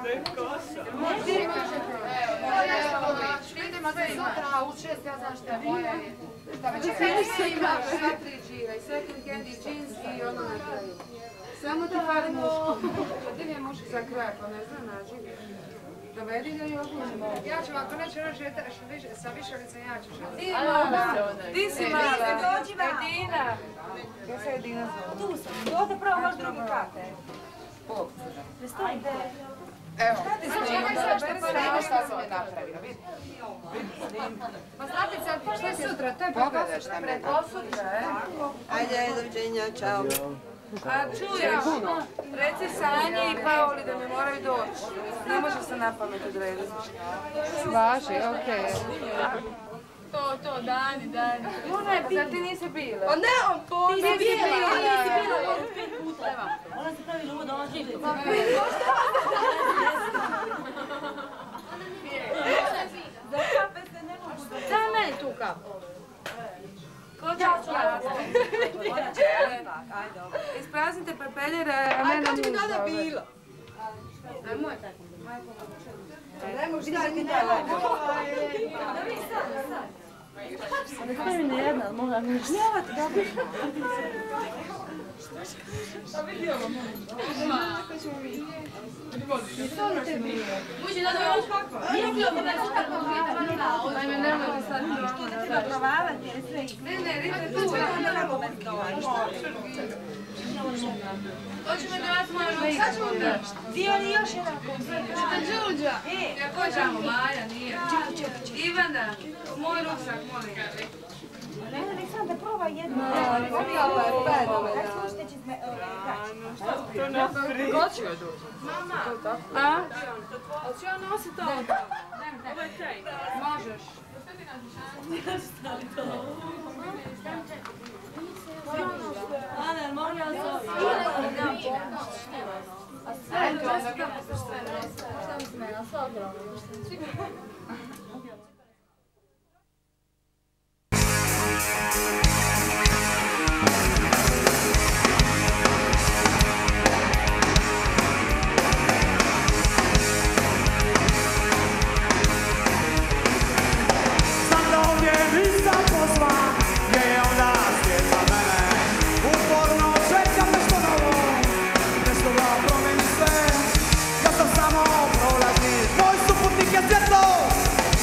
Vidimo da je sutra u 6, ja znam šta je moja. Da već sve ima šatri džira i second hand i džinski i ono na kraju. Samo ti fali mušku. Ti mi je muški za kraj, pa ne znam nađi. Dovedi ga i obučimo. Ja ću vam to neću reći sa višalicom, ja ću želiti. Ti mala. Ti si mala. Edina. Gdje se Edina zove? Tu sam. Ovdje pravo vaš drugi kate. Ne stojite. Evo. Snima šta sam je napravila, vidi. Pa znate sad, što je sutra? To je Pogledaj šta me. sutra, Ajde, doviđenja, čao. A čuješ, reci Sanji i Paoli da mi moraju doći. Ne može se na pamet odrediti. Važi, okej. To, Dani. Ona je bila. Zar ti nisi bila? Pa ne, on to Ti si bila 5 puta. Ona se pravi luda, ona živi. Za kape se ne mogu. Daj meni tu kapu. Ko će ispraznite pepeljere, a mene muž zove. Nemoj tako. Ne možeš dati dalje. Ne kaj mi ne jedna, moga mi snijavati, dobro. Muži, da dođu kako? Nije bilo da nešto kako vidjeti. Ajme, nemojte sad to. Što da treba provavati, jer sve ih. Ne, vidite tu. Hoćemo da vas moja ruka. Sad ćemo mi. Dio li još jedan koncert? Đuđa. Ja kođamo, Maja, nije. Ivana, moj ruksak, molim. Ne, Aleksandar, probaj jednu. Ovo je fenomenalno. Kako ćete će gaći? To ne prije. Ko će joj doći? Mama. A? Hoću ja nositi ovo? Ovo je tej. Možeš. Ana, molim vas A sve je to. Šta mi smena? Sve ogromno. Ja sam samo prolaznik, moj suputnik je svjetlo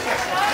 Bravo!